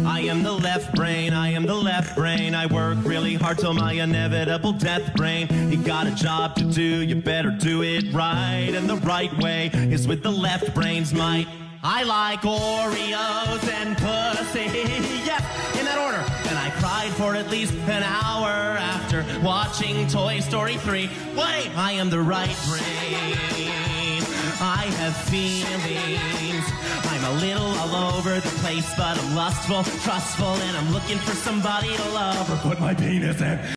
I am the left brain, I am the left brain. I work really hard till my inevitable death brain. You got a job to do, you better do it right. And the right way is with the left brain's might. I like Oreos and pussy, yep, in that order. And I cried for at least an hour after watching Toy Story 3. Wait, I am the right brain. I have feelings. I'm a little all over the place, but I'm lustful, trustful, and I'm looking for somebody to love or put my penis in.